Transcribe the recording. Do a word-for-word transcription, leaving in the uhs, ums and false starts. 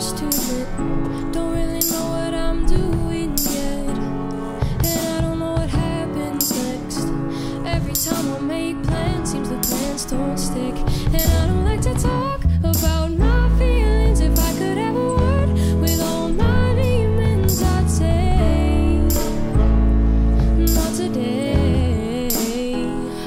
first to admit, don't really know what I'm doing yet. And I don't know what happens next. Every time I make plans, seems the plans don't stick. And I don't